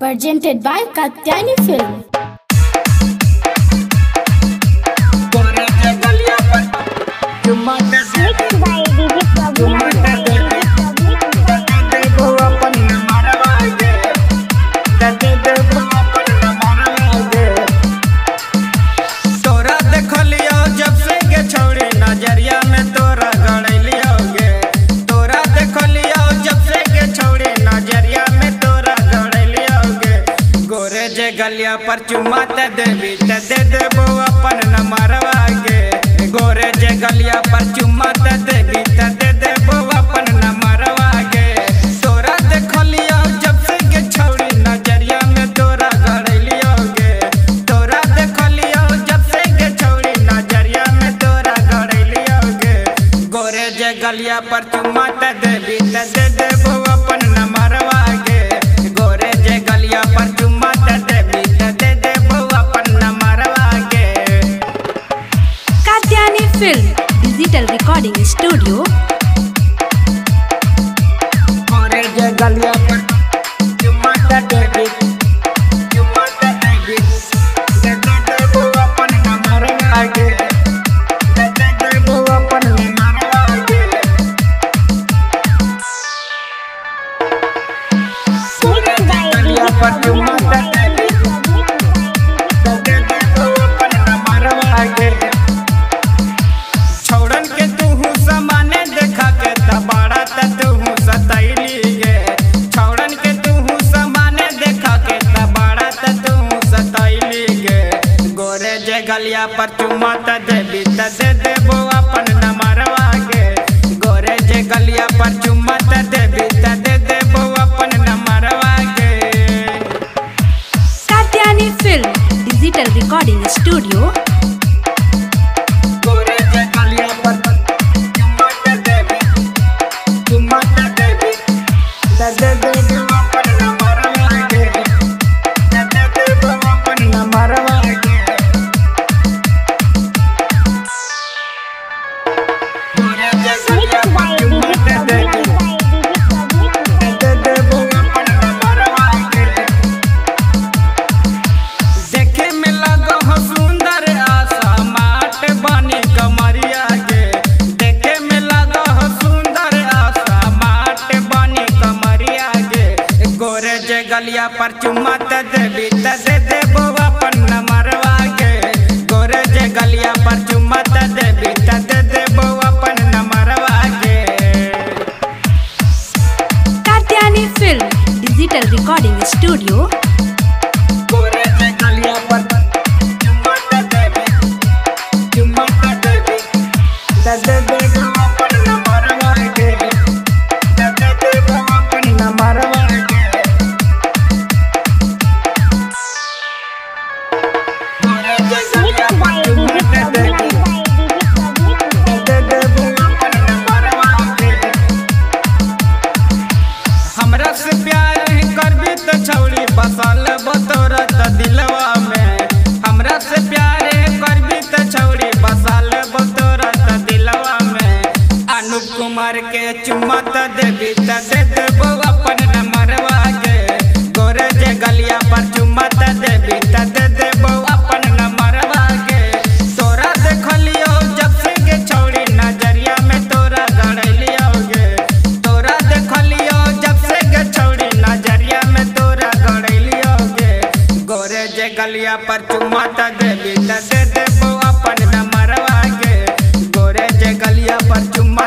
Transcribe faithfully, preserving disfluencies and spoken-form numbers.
Presented by Katyani Film. गलिया पर चुम्मा ते देवी ते दे देबो अपन नमरवा गे। गोरे जे गलिया पर चुम्मा ते देवी ते दे देबो अपन नमरवा गे। तोरा देखलियो जब से गे छौड़ी नजरिया में तोरा गड़लियो गे। तोरा देखलियो जब से गे छौड़ी नजरिया में तोरा गड़लियो गे। गोरे जे गलिया पर चुम्मा ते देवी ते दे देबो अपन नमरवा गे। गोरे जे गलिया पर चुम्मा Film Digital Recording Studio. गोरे जे गलिया पर चुम्मा ते देवी चुम्मा ते देवी दे देबो अपन नमरवा गे। दे देबो अपन नमरवा गे। गोरे जे गलिया पर चुम्मा ते देवी दे देबो अपन नमरवा गे। छौड़न के तूहू समाने देखा के तबाड़ा त तूहू सतैली गे। छौड़न के तूहू समाने देखा के तबाड़ा त तूहू सतैली गे। गोरे जे गलिया पर चुम्मा त देवी त दे देबो अपन नमरवा गे। गोरे जे गलिया पर चुम्मा त देवी त दे देबो अपन नमरवा गे। Katyani Film Digital Recording Studio. गलिया पर चुम्मा ते देवी ते दे देबो अपन नमरवा गे। गोरे जे गलिया पर चुम्मा ते देवी ते दे देबो अपन नमरवा गे। Katyani Film Digital Recording Studio. गोरे जे गलिया पर चुम्मा ते देवी चुम्मा ते देवी ते दे देबो अपन नमरवा गे। ते दे देबो अपन नमरवा गे। हमरा से प्यार करबी तो छौड़ी बसल बतोरा त दिलवा में। हमरा से प्यार करबी तो छौड़ी बसल बतोरा त दिलवा में। अनुप कुमार के चुम्मा त देवी त दे देबो अपन नमरवा गे। गोरे जे गलिया पर चुम्मा त देवी त दे देबो अपन नमरवा गे। तोरा देखलियो जब से गे छौड़ी नजरिया में तोरा गड़लियो गे। तोरा देखलियो जब से गे छौड़ी नजरिया में तोरा गड़लियो गे। गोरे जे गलिया पर चुम्मा त देवी त दे देबो अपन नमरवा गे। गोरे जे गलिया पर चुम्मा